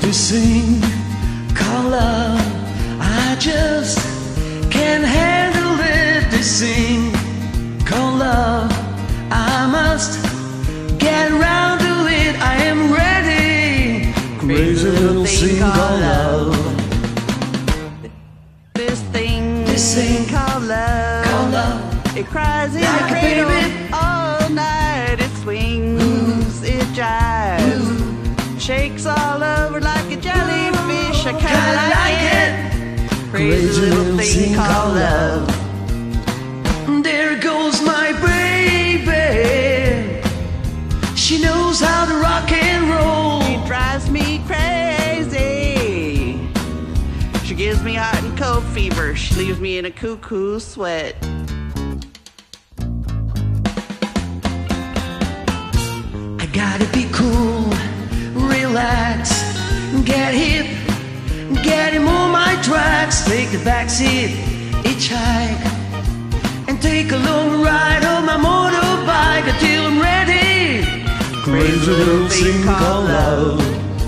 This thing called love, I just can't handle it. This thing called love, I must get around to it. I am ready. Crazy little thing called love. This thing called love, it cries in like the cradle baby. all night. It swings, it jives, shakes all over like a jellyfish. I kinda like it. Crazy little thing called love. There goes my baby. She knows how to rock and roll. She drives me crazy. She gives me hot and cold fever. She leaves me in a cuckoo sweat. I gotta be cool, relax, get hip, get him on my tracks. Take the backseat, hitchhike, and take a long ride on my motorbike until I'm ready. Crazy little thing called love.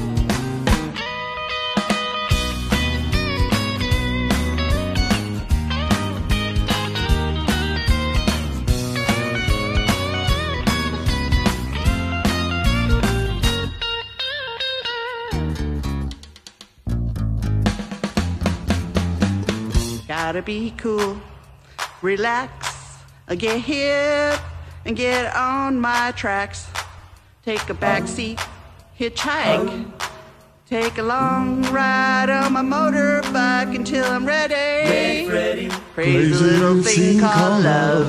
Gotta be cool, relax, get hip, and get on my tracks. Take a backseat, hitchhike, take a long ride on my motorbike until I'm ready. Crazy little thing called love.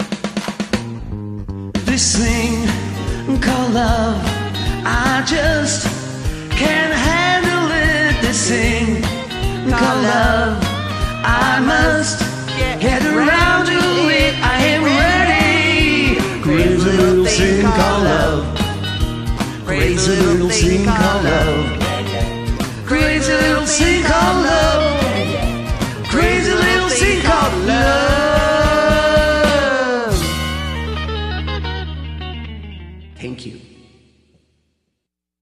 This thing called love, I just can't handle it. This thing called love, I must get around to it. I am ready. Crazy little thing called love. Crazy little thing called love. Crazy little thing called love.